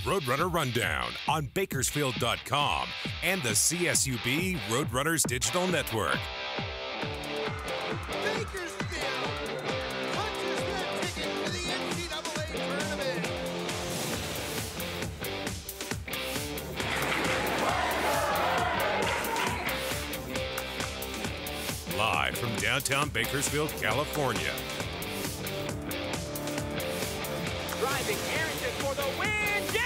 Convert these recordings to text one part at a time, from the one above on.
Roadrunner Rundown on Bakersfield.com and the CSUB Roadrunners Digital Network. Bakersfield punches their ticket to the NCAA tournament. Live from downtown Bakersfield, California. Driving Arrington for the win!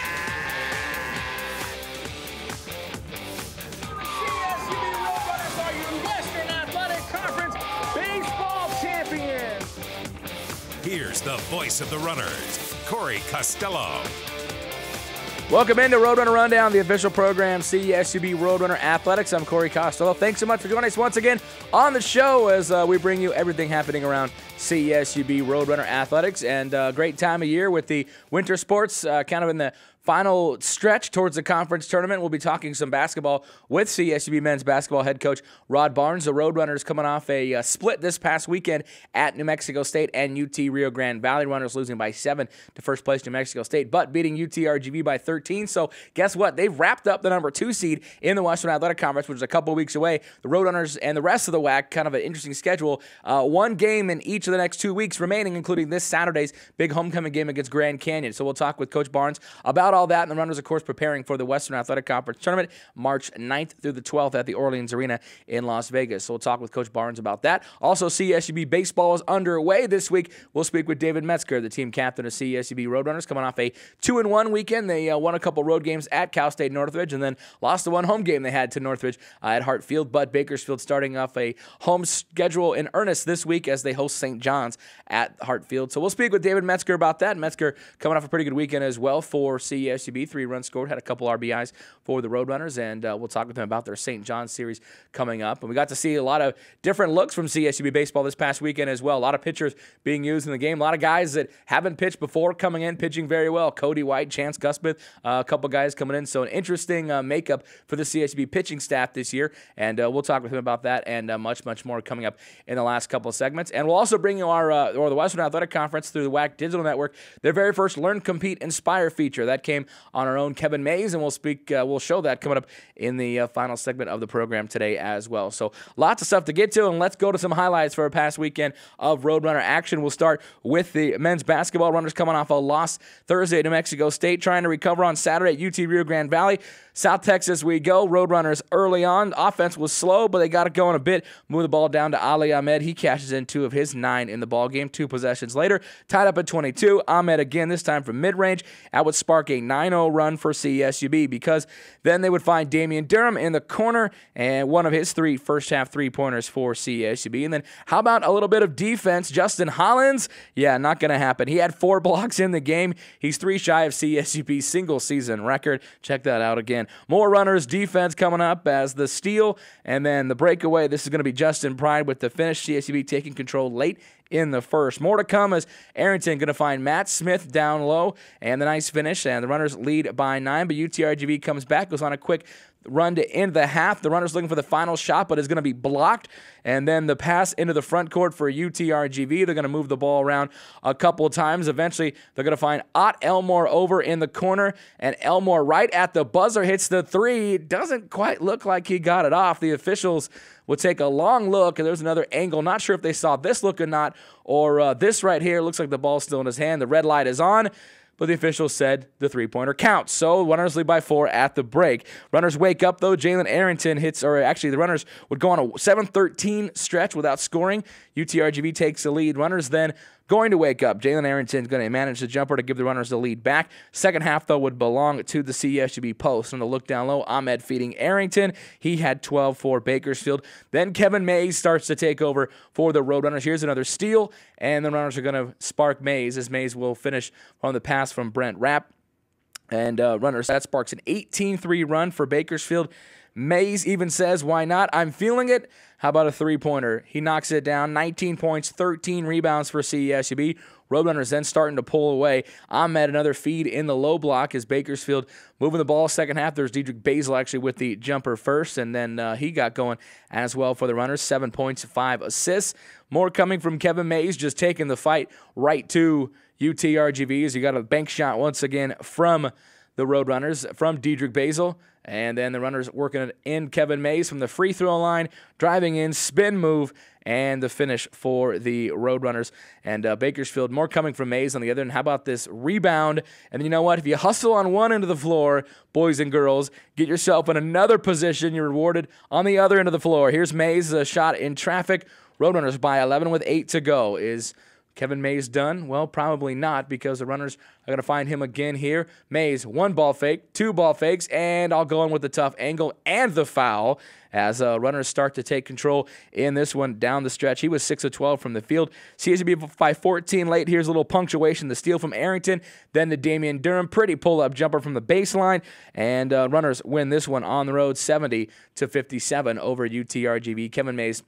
CSUB Roadrunners are your Western Athletic Conference baseball champions! Here's the voice of the runners, Corey Costello. Welcome into Roadrunner Rundown, the official program, CSUB Roadrunner Athletics. I'm Corey Costello. Thanks so much for joining us once again on the show as we bring you everything happening around CSUB Roadrunner Athletics. And great time of year with the winter sports kind of in the final stretch towards the conference tournament. We'll be talking some basketball with CSUB men's basketball head coach Rod Barnes. The Roadrunners coming off a split this past weekend at New Mexico State and UT Rio Grande Valley. Runners losing by 7 to first place New Mexico State, but beating UTRGV by 13. So guess what? They've wrapped up the number 2 seed in the Western Athletic Conference, which is a couple weeks away. The Roadrunners and the rest of the WAC, kind of an interesting schedule. One game in each of the next 2 weeks remaining, including this Saturday's big homecoming game against Grand Canyon. So we'll talk with Coach Barnes about all that, and the Runners, of course, preparing for the Western Athletic Conference Tournament March 9th through the 12th at the Orleans Arena in Las Vegas. So we'll talk with Coach Barnes about that. Also, CSUB baseball is underway this week. We'll speak with David Metzgar, the team captain of CSUB Roadrunners, coming off a 2-1 weekend. They won a couple road games at Cal State Northridge and then lost the one home game they had to Northridge at Hartfield. But Bakersfield starting off a home schedule in earnest this week as they host St. John's at Hartfield. So we'll speak with David Metzgar about that. Metzgar coming off a pretty good weekend as well for CSUB. 3 runs scored, had a couple RBIs for the Roadrunners, and we'll talk with them about their St. John's series coming up. And we got to see a lot of different looks from CSUB baseball this past weekend as well. A lot of pitchers being used in the game. A lot of guys that haven't pitched before coming in, pitching very well. Cody White, Chance Guspeth, a couple guys coming in. So an interesting makeup for the CSUB pitching staff this year, and we'll talk with him about that and much, much more coming up in the last couple of segments. And we'll also bring you our the Western Athletic Conference through the WAC Digital Network, their very first Learn, Compete, Inspire feature. That came on our own Kevin Mays, and we'll show that coming up in the final segment of the program today as well. So lots of stuff to get to, and let's go to some highlights for a past weekend of Roadrunner action. We'll start with the men's basketball. Runners coming off a loss Thursday at New Mexico State, trying to recover on Saturday at UT Rio Grande Valley. South Texas we go. Roadrunners early on. Offense was slow, but they got it going a bit. Move the ball down to Ali Ahmed. He cashes in 2 of his 9 in the ball game. 2 possessions later, tied up at 22. Ahmed again, this time from mid-range. That would spark a 9-0 run for CSUB, because then they would find Damian Durham in the corner and one of his 3 first-half three-pointers for CSUB. And then how about a little bit of defense? Justin Hollins? Yeah, not going to happen. He had 4 blocks in the game. He's 3 shy of CSUB's single-season record. Check that out again. More Runners defense coming up as the steal and then the breakaway. This is going to be Justin Pride with the finish. CSUB taking control late in the first. More to come as Arrington going to find Matt Smith down low and the nice finish, and the Runners lead by 9, but UTRGV comes back, goes on a quick run to end the half. The Runners looking for the final shot, but is going to be blocked. And then the pass into the front court for UTRGV. They're going to move the ball around a couple of times. Eventually, they're going to find Ott Elmore over in the corner, and Elmore right at the buzzer hits the 3. Doesn't quite look like he got it off. The officials will take a long look, and there's another angle. Not sure if they saw this look or not, or this right here. Looks like the ball's still in his hand. The red light is on, but the officials said the 3-pointer counts. So Runners lead by 4 at the break. Runners wake up, though. Jalen Arrington hits, or actually the Runners would go on a 7-13 stretch without scoring. UTRGV takes the lead. Runners then going to wake up. Jalen Arrington's going to manage the jumper to give the Runners the lead back. Second half, though, would belong to the CSUB post. On the look down low, Ahmed feeding Arrington. He had 12 for Bakersfield. Then Kevin Mays starts to take over for the Roadrunners. Here's another steal, and the Runners are going to spark Mays as Mays will finish on the pass from Brent Rapp. And Runners, that sparks an 18-3 run for Bakersfield. Mays even says, why not? I'm feeling it. How about a 3-pointer? He knocks it down. 19 points, 13 rebounds for CSUB. Roadrunners then starting to pull away. Ahmed, another feed in the low block as Bakersfield moving the ball second half. There's Dedrick Basil actually with the jumper first, and then he got going as well for the Runners. 7 points, 5 assists. More coming from Kevin Mays, just taking the fight right to UTRGV as you got a bank shot once again from the Roadrunners from Diedrich Basil. And then the runners working it in Kevin Mays from the free throw line, driving in, spin move, and the finish for the Roadrunners. And Bakersfield, more coming from Mays on the other end. How about this rebound? And you know what? If you hustle on one end of the floor, boys and girls, get yourself in another position. You're rewarded on the other end of the floor. Here's Mays, a shot in traffic. Roadrunners by 11 with 8 to go. Is Kevin Mays done? Well, probably not, because the runners are going to find him again here. Mays, 1 ball fake, 2 ball fakes, and I'll go in with the tough angle and the foul as runners start to take control in this one down the stretch. He was 6 of 12 from the field. CSUB by 14 late. Here's a little punctuation. The steal from Arrington, then to Damian Durham. Pretty pull-up jumper from the baseline, and runners win this one on the road 70-57 over UTRGV. Kevin Mays,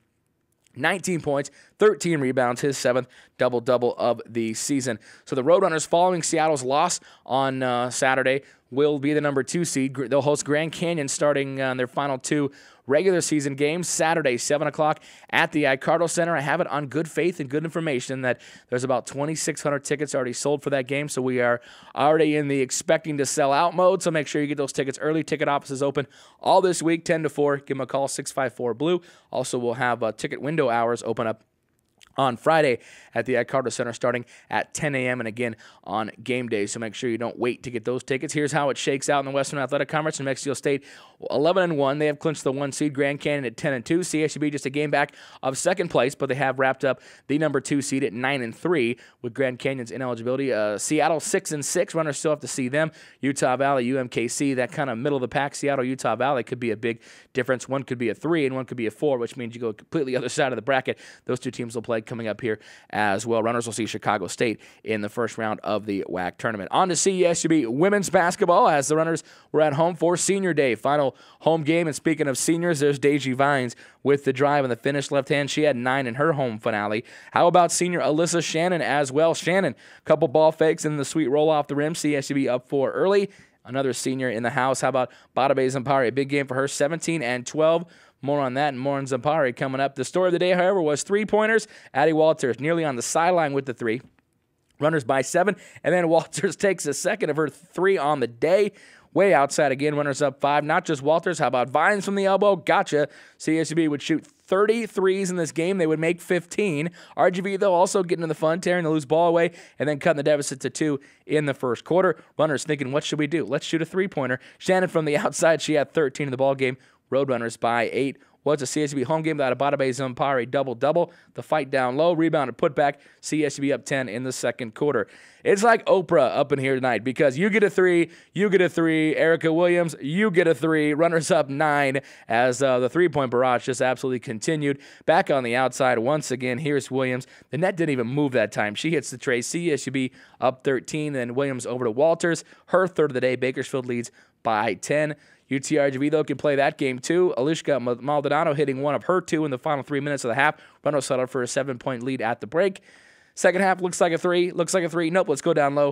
19 points, 13 rebounds, his 7th double-double of the season. So the Roadrunners, following Seattle's loss on Saturday, will be the number 2 seed. They'll host Grand Canyon starting their final 2 regular season games Saturday, 7 o'clock at the Icardo Center. I have it on good faith and good information that there's about 2,600 tickets already sold for that game, so we are already in the expecting to sell out mode, so make sure you get those tickets early. Ticket offices open all this week, 10 to 4. Give them a call, 654-BLUE. Also, we'll have ticket window hours open up on Friday at the Icardo Center starting at 10 a.m. and again on game day, so make sure you don't wait to get those tickets. Here's how it shakes out in the Western Athletic Conference. New Mexico State 11-1. They have clinched the 1 seed. Grand Canyon at 10-2. CSUB just a game back of second place, but they have wrapped up the number 2 seed at 9-3 with Grand Canyon's ineligibility. Seattle 6-6. Runners still have to see them. Utah Valley, UMKC, that kind of middle of the pack. Seattle, Utah Valley could be a big difference. One could be a 3 and one could be a 4, which means you go completely other side of the bracket. Those 2 teams will play coming up here as well. Runners will see Chicago State in the first round of the WAC tournament. On to CSUB women's basketball as the runners were at home for senior day. Final home game, and speaking of seniors, there's Deji Vines with the drive and the finish left hand. She had 9 in her home finale. How about senior Alyssa Shannon as well? Shannon, couple ball fakes and the sweet roll off the rim. CSUB up 4 early. Another senior in the house. How about Badabe Zampari? A big game for her, 17 and 12. More on that and more on Zampari coming up. The story of the day, however, was 3-pointers. Addie Walters nearly on the sideline with the 3. Runners by 7, and then Walters takes a second of her 3 on the day. Way outside again, runners up 5. Not just Walters, how about Vines from the elbow? Gotcha. CSUB would shoot 30 threes in this game. They would make 15. RGV, though, also getting in the fun, tearing the loose ball away, and then cutting the deficit to 2 in the first quarter. Runners thinking, what should we do? Let's shoot a 3-pointer. Shannon from the outside, she had 13 in the ball game. Roadrunners by 8. Was a CSUB home game without a Badabe Zampari double-double. The fight down low, rebound and putback. CSUB up 10 in the second quarter. It's like Oprah up in here tonight because you get a 3, you get a 3. Erica Williams, you get a 3. Runners up 9 as the 3-point barrage just absolutely continued. Back on the outside once again, here's Williams. The net didn't even move that time. She hits the tray. CSUB up 13, then Williams over to Walters. Her third of the day. Bakersfield leads by 10. UTRGV, though, can play that game, too. Alishka Maldonado hitting 1 of her 2 in the final 3 minutes of the half. Runners settled for a 7-point lead at the break. Second half looks like a 3. Looks like a 3. Nope, let's go down low.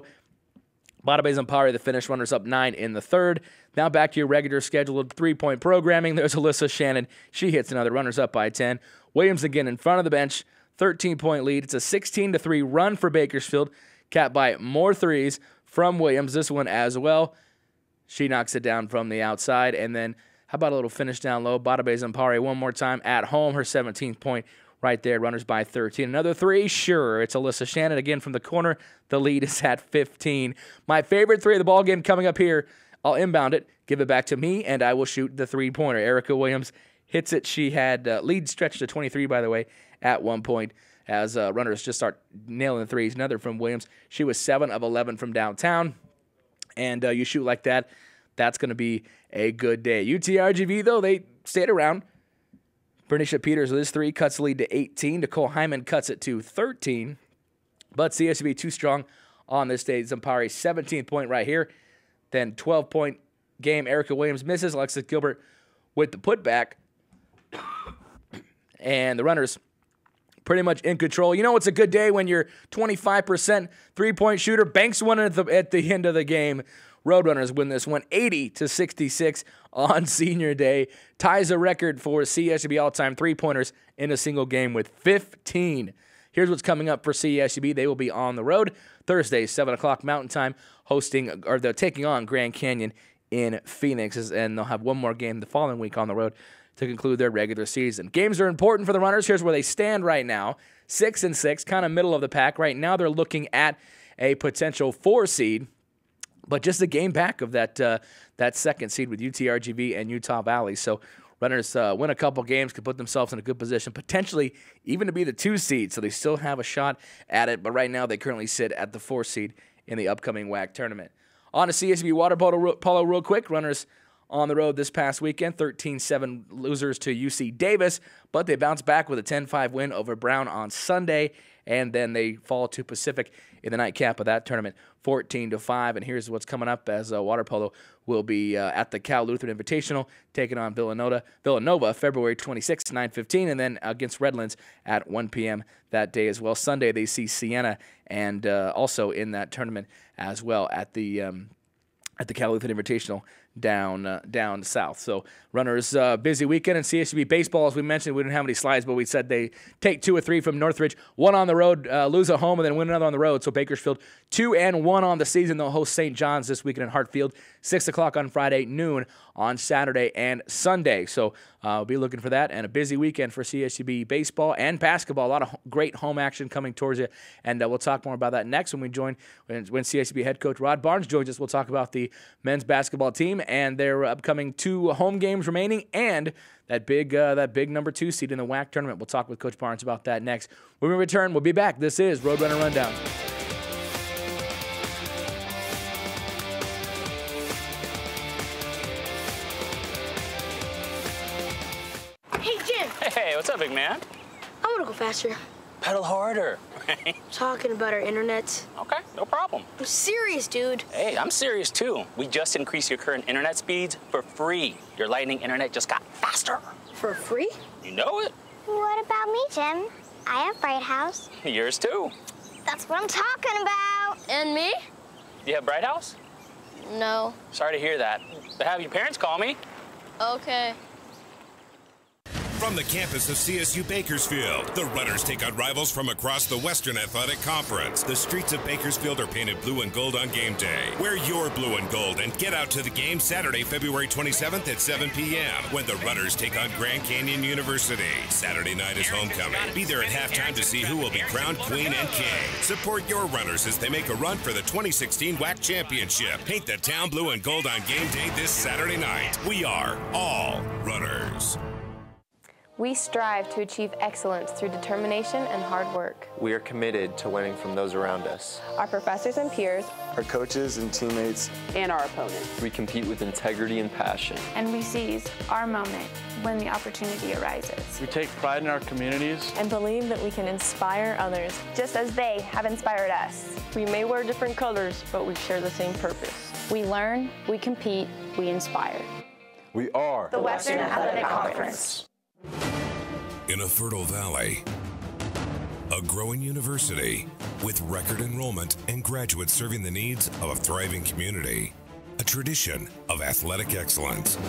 Badabe Zampari, the finish. Runners up 9 in the third. Now back to your regular scheduled 3-point programming. There's Alyssa Shannon. She hits another. Runners up by 10. Williams again in front of the bench. 13-point lead. It's a 16-3 run for Bakersfield. Capped by more threes from Williams. This one as well. She knocks it down from the outside. And then how about a little finish down low? Badabe Zampari one more time at home. Her 17th point right there. Runners by 13. Another 3? Sure. It's Alyssa Shannon again from the corner. The lead is at 15. My favorite 3 of the ball game coming up here. I'll inbound it, give it back to me, and I will shoot the 3-pointer. Erica Williams hits it. She had lead stretched to 23, by the way, at one point as runners just start nailing the threes. Another from Williams. She was 7 of 11 from downtown. And you shoot like that, that's going to be a good day. UTRGV, though, they stayed around. Bernicia Peters with his 3 cuts the lead to 18. Nicole Hyman cuts it to 13. But CSUB too strong on this day. Zampari 17th point right here. Then 12-point game. Erica Williams misses. Alexis Gilbert with the putback. And the runners pretty much in control. You know it's a good day when you're 25% 3-point shooter. Banks one at the end of the game. Roadrunners win this one 80-66 on senior day. Ties a record for CSUB all-time 3-pointers in a single game with 15. here's what's coming up for CSUB. They will be on the road Thursday, 7 o'clock Mountain Time, they're taking on Grand Canyon in Phoenix, and they'll have one more game the following week on the road to conclude their regular season. Games are important for the Runners. Here's where they stand right now, 6-6, kind of middle of the pack. Right now they're looking at a potential 4 seed, but just a game back of that second seed with UTRGV and Utah Valley. So Runners win a couple games, could put themselves in a good position, potentially even to be the 2 seed. So they still have a shot at it, but right now they currently sit at the 4 seed in the upcoming WAC tournament. On to CSUB water polo real quick. Runners on the road this past weekend, 13-7 losers to UC Davis, but they bounced back with a 10-5 win over Brown on Sunday, and then they fall to Pacific in the nightcap of that tournament, 14-5. And here's what's coming up, as water polo will be at the Cal Lutheran Invitational, taking on Villanova February 26, 9:15, and then against Redlands at 1 p.m. that day as well. Sunday they see Siena, and also in that tournament as well at the Cal Lutheran Invitational down south. So Runners busy weekend. And CSUB baseball, as we mentioned, we didn't have any slides, but we said they take 2 or 3 from Northridge, 1 on the road, lose at home, and then win another on the road. So Bakersfield 2-1 on the season. They'll host St. John's this weekend in Hartfield, 6 o'clock on Friday, noon on Saturday and Sunday. So we'll be looking for that, and a busy weekend for CSUB baseball and basketball. A lot of great home action coming towards you, and we'll talk more about that next when CSUB head coach Rod Barnes joins us. We'll talk about the men's basketball team and their upcoming 2 home games remaining, and that big number 2 seed in the WAC tournament. We'll talk with Coach Barnes about that next. When we return, we'll be back. This is Roadrunner Rundown. Hey, Jim. Hey, what's up, big man? I want to go faster. Pedal harder. Talking about our internet. Okay, no problem. I'm serious, dude. Hey, I'm serious too. We just increased your current internet speeds for free. Your Lightning internet just got faster. For free? You know it. What about me, Jim? I have Bright House. Yours too. That's what I'm talking about. And me? You have Bright House? No. Sorry to hear that. But have your parents call me. Okay. From the campus of CSU Bakersfield, the Runners take on rivals from across the Western Athletic Conference. The streets of Bakersfield are painted blue and gold on game day. Wear your blue and gold and get out to the game Saturday, February 27th at 7 p.m. when the Runners take on Grand Canyon University. Saturday night is homecoming. Be there at halftime to see who will be crowned queen and king. Support your Runners as they make a run for the 2016 WAC Championship. Paint the town blue and gold on game day this Saturday night. We are all Runners. We strive to achieve excellence through determination and hard work. We are committed to winning from those around us. Our professors and peers, our coaches and teammates, and our opponents. We compete with integrity and passion. And we seize our moment when the opportunity arises. We take pride in our communities and believe that we can inspire others, just as they have inspired us. We may wear different colors, but we share the same purpose. We learn, we compete, we inspire. We are the Western Athletic Conference. In a fertile valley, a growing university with record enrollment and graduates serving the needs of a thriving community, a tradition of athletic excellence.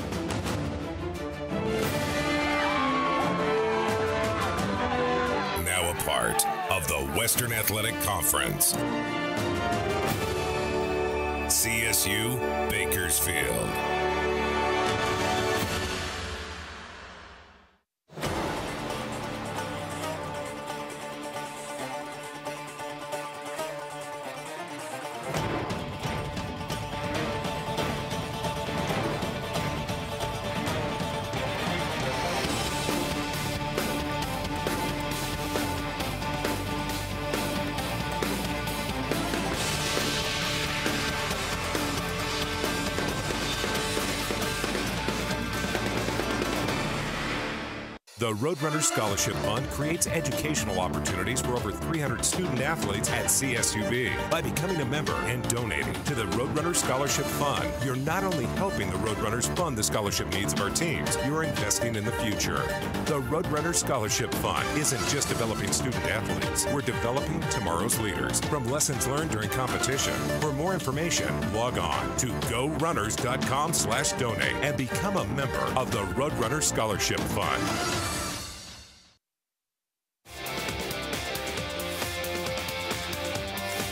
Now a part of the Western Athletic Conference. CSU Bakersfield. The Roadrunner Scholarship Fund creates educational opportunities for over 300 student athletes at CSUB. By becoming a member and donating to the Roadrunner Scholarship Fund, you're not only helping the Roadrunners fund the scholarship needs of our teams, you're investing in the future. The Roadrunner Scholarship Fund isn't just developing student athletes, we're developing tomorrow's leaders. From lessons learned during competition, for more information, log on to gorunners.com/donate and become a member of the Roadrunner Scholarship Fund.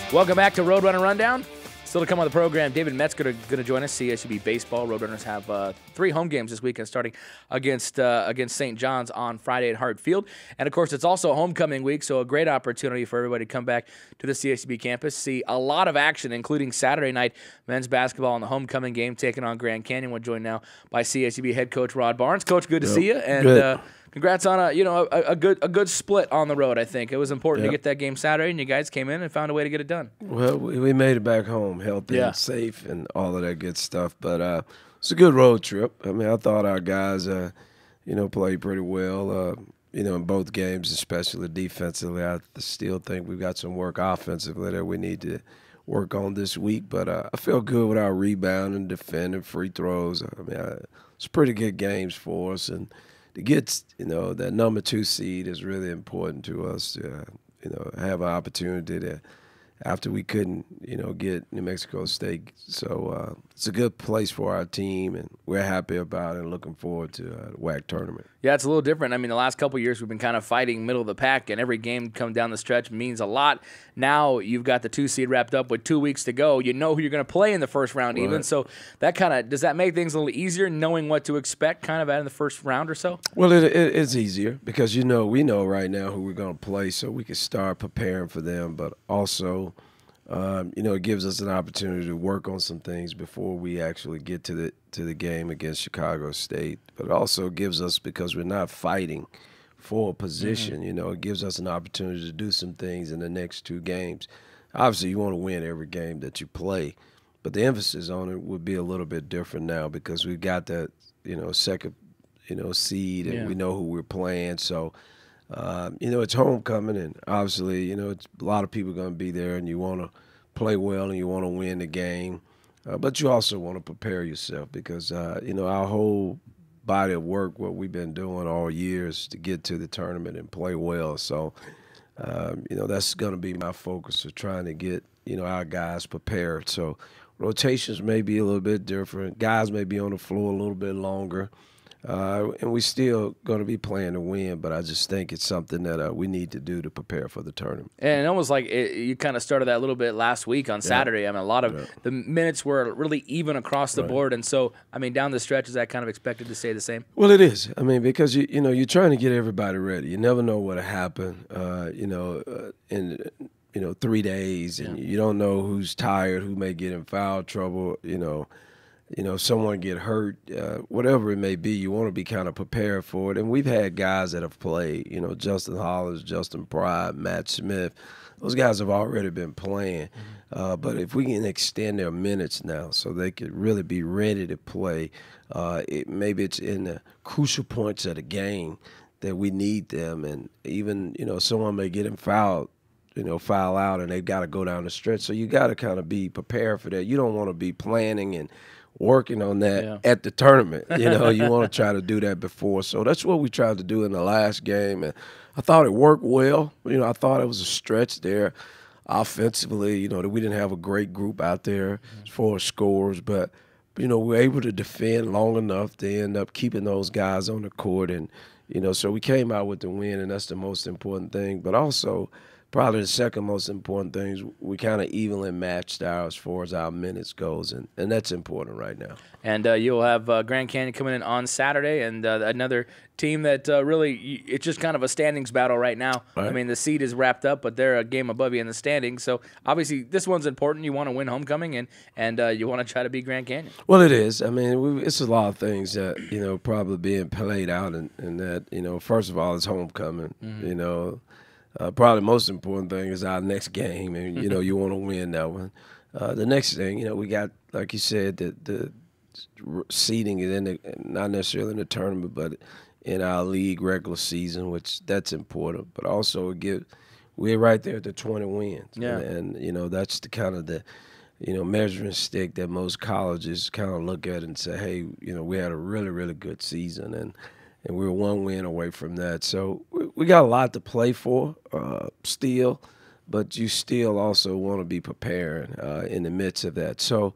Welcome back to Roadrunner Rundown. Still to come on the program, David Metzgar going to join us. CSUB baseball. Roadrunners have 3 home games this weekend, starting against St. John's on Friday at Hart Field. And, of course, it's also homecoming week, so a great opportunity for everybody to come back to the CSUB campus, see a lot of action, including Saturday night men's basketball in the homecoming game taking on Grand Canyon. We're joined now by CSUB head coach Rod Barnes. Coach, good to see you. And congrats on a good split on the road. I think it was important to get that game Saturday, and you guys came in and found a way to get it done. Well, we made it back home, healthy and safe, and all of that good stuff. But it's a good road trip. I mean, I thought our guys, played pretty well. In both games, especially defensively. I still think we've got some work offensively that we need to work on this week. But I feel good with our rebounding, defending, free throws. I mean, it's pretty good games for us, and to get, that number 2 seed is really important to us to, have an opportunity to, after we couldn't, get New Mexico State. So it's a good place for our team, and we're happy about it and looking forward to the WAC tournament. Yeah, it's a little different. I mean, the last couple of years we've been kind of fighting middle of the pack, and every game come down the stretch means a lot. Now you've got the 2 seed wrapped up with 2 weeks to go. You know who you're going to play in the first round even. So that does that make things a little easier, knowing what to expect kind of in the first round or so? Well, it's easier because, we know right now who we're going to play, so we can start preparing for them. But also, it gives us an opportunity to work on some things before we actually get to the game against Chicago State. But it also gives us, because we're not fighting for a position, it gives us an opportunity to do some things in the next 2 games. Obviously, you want to win every game that you play, but the emphasis on it would be a little bit different now because we've got that, second, seed, and we know who we're playing. So, it's homecoming, and obviously, it's a lot of people going to be there, and you want to play well and you want to win the game. But you also want to prepare yourself because, our whole body of work, what we've been doing all year is to get to the tournament and play well. So, that's going to be my focus of trying to get, our guys prepared. So rotations may be a little bit different. Guys may be on the floor a little bit longer. And we still going to be playing to win, but I just think it's something that we need to do to prepare for the tournament. And almost like you kind of started that a little bit last week on Saturday. I mean, a lot of the minutes were really even across the board. And so, I mean, down the stretch, is that kind of expected to stay the same? Well, it is. I mean, because, you're trying to get everybody ready. You never know what'll happen, in 3 days. And you don't know who's tired, who may get in foul trouble, if someone get hurt, whatever it may be, you want to be kind of prepared for it. And we've had guys that have played, Justin Hollins, Justin Pride, Matt Smith. Those guys have already been playing. But if we can extend their minutes now so they could really be ready to play, maybe it's in the crucial points of the game that we need them. And even, someone may get in foul out and they've got to go down the stretch. So you got to kind of be prepared for that. You don't want to be planning and working on that at the tournament. You want to try to do that before. So that's what we tried to do in the last game, and I thought it worked well. I thought it was a stretch there offensively, that we didn't have a great group out there as far as scores, but, we were able to defend long enough to end up keeping those guys on the court. And, so we came out with the win, and that's the most important thing. But also, probably the second most important thing is we kind of evenly matched as far as our minutes goes, and that's important right now. And you'll have Grand Canyon coming in on Saturday, and another team that really it's just kind of a standings battle right now. Right. I mean, the seed is wrapped up, but they're a game above you in the standings. So obviously this one's important. You want to win homecoming, and you want to try to beat Grand Canyon. Well, it is. I mean, it's a lot of things that probably being played out, and that first of all, it's homecoming. Probably the most important thing is our next game, and you want to win that one. The next thing, we got, like you said, the seeding is not necessarily in the tournament, but in our league regular season, which that's important. But also we're right there at the 20 wins, and that's the kind of the measuring stick that most colleges kind of look at and say, hey, we had a really, really good season, and we were 1 win away from that. So we got a lot to play for still, but you still also want to be prepared in the midst of that. So,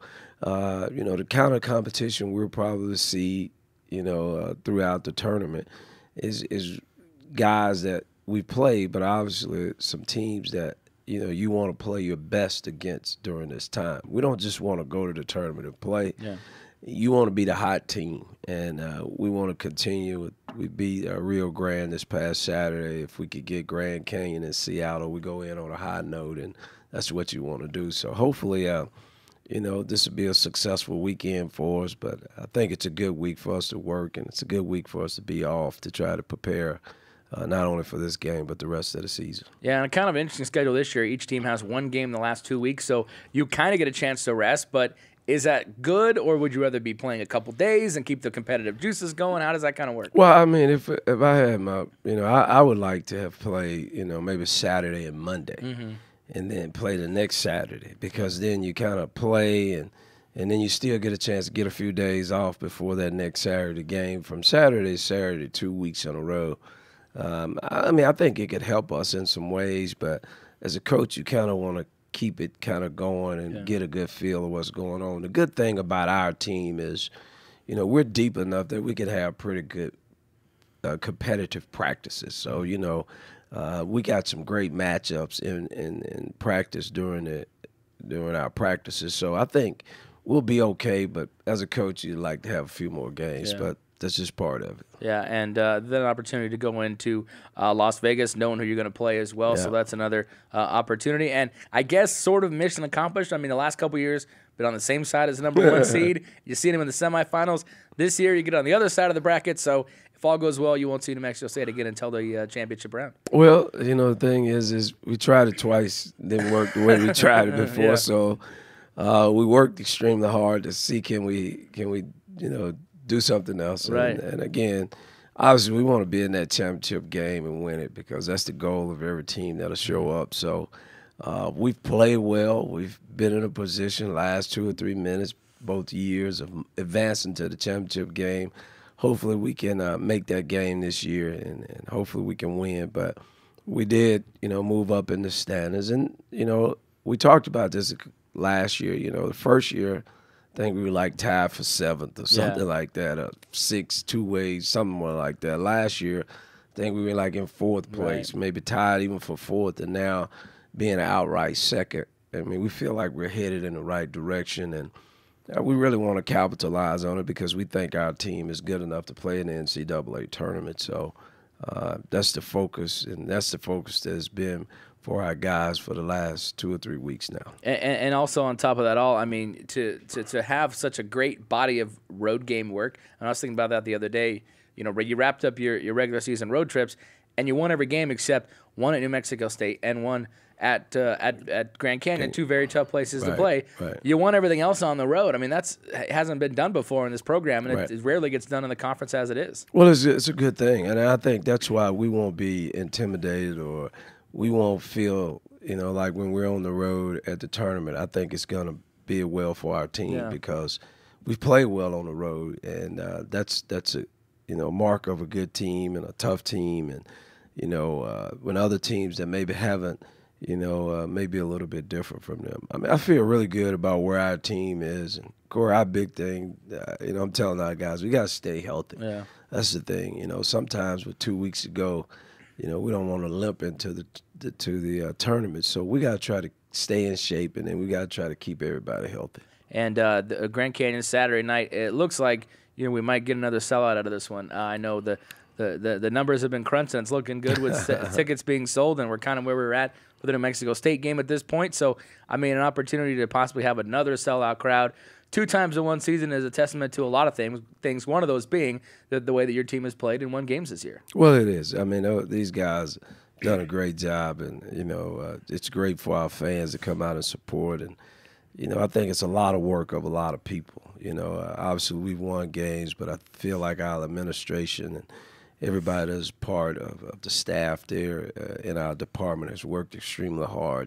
the kind of competition we'll probably see, throughout the tournament is guys that we play, but obviously some teams that, you want to play your best against during this time. We don't just want to go to the tournament and play. Yeah. You want to be the hot team, and we want to continue. We beat Rio Grande this past Saturday. If we could get Grand Canyon in Seattle, we go in on a high note, and that's what you want to do. So hopefully, this will be a successful weekend for us. But I think it's a good week for us to work, and it's a good week for us to be off to try to prepare not only for this game but the rest of the season. Yeah, and kind of an interesting schedule this year. Each team has one game in the last 2 weeks, so you kind of get a chance to rest, but is that good, or would you rather be playing a couple days and keep the competitive juices going? How does that kind of work? Well, I mean, if I had my, I would like to have played, maybe Saturday and Monday, and then play the next Saturday, because then you kind of play and then you still get a chance to get a few days off before that next Saturday game. From Saturday to Saturday, 2 weeks in a row. I think it could help us in some ways, but as a coach, you kind of want to keep it kind of going and get a good feel of what's going on. The good thing about our team is, we're deep enough that we can have pretty good competitive practices. So, we got some great matchups in practice during our practices. So I think we'll be okay, but as a coach, you'd like to have a few more games, but that's just part of it. Yeah, and then an opportunity to go into Las Vegas, knowing who you're going to play as well. Yeah. So that's another opportunity. And I guess sort of mission accomplished. I mean, the last couple of years, been on the same side as the number 1 seed. You see them in the semifinals. This year, you get on the other side of the bracket. So if all goes well, you won't see New Mexico State again until the championship round. Well, the thing is we tried it twice. Didn't work the way we tried it before. Yeah. So we worked extremely hard to see can we do something else. Right. And again, obviously we want to be in that championship game and win it, because that's the goal of every team that'll show up. So we've played well. We've been in a position last 2 or 3 minutes both years of advancing to the championship game. Hopefully we can make that game this year, and hopefully we can win. But we did, move up in the standings. And, we talked about this last year. The first year, I think we were like tied for 7th or something like that, or 6 2 ways, something more like that. Last year, I think we were like in 4th place, maybe tied even for 4th, and now being an outright 2nd. I mean, we feel like we're headed in the right direction, and we really want to capitalize on it, because we think our team is good enough to play in the NCAA tournament. So that's the focus, and that's the focus that has been for our guys for the last 2 or 3 weeks now. And also on top of that all, I mean, to have such a great body of road game work, and I was thinking about that the other day, you wrapped up your regular season road trips, and you won every game except one at New Mexico State and one at Grand Canyon, 2 very tough places to play. Right. You won everything else on the road. I mean, it hasn't been done before in this program, and it rarely gets done in the conference as it is. Well, it's a good thing, and I think that's why we won't be intimidated, or we won't feel, like when we're on the road at the tournament. I think it's going to be well for our team, because we've played well on the road, and that's a mark of a good team and a tough team. And when other teams that maybe haven't, maybe a little bit different from them. I mean, I feel really good about where our team is. And Corey, our big thing, I'm telling our guys, we got to stay healthy. Yeah. That's the thing. Sometimes with 2 weeks ago, we don't want to limp into the tournament. So we got to try to stay in shape, and then we got to try to keep everybody healthy. And the Grand Canyon Saturday night, it looks like we might get another sellout out of this one. I know the numbers have been crunched, and it's looking good with tickets being sold, and we're kind of where we're at for the New Mexico State game at this point. So, I mean, an opportunity to possibly have another sellout crowd 2 times in one season is a testament to a lot of things. One of those being the way that your team has played and won games this year. Well, it is. I mean, these guys done a great job, and it's great for our fans to come out and support. And I think it's a lot of work of a lot of people. Obviously we've won games, but I feel like our administration and everybody that's part of the staff there in our department has worked extremely hard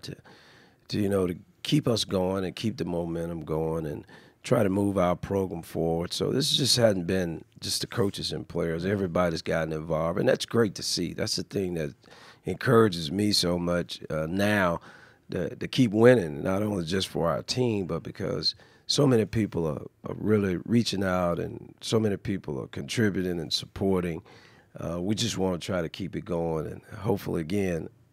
to keep us going and keep the momentum going and try to move our program forward. So this just hadn't been just the coaches and players. Everybody's gotten involved, and that's great to see. That's the thing that encourages me so much now to keep winning, not only just for our team, but because so many people are really reaching out and so many people are contributing and supporting. We just want to try to keep it going, and hopefully, again,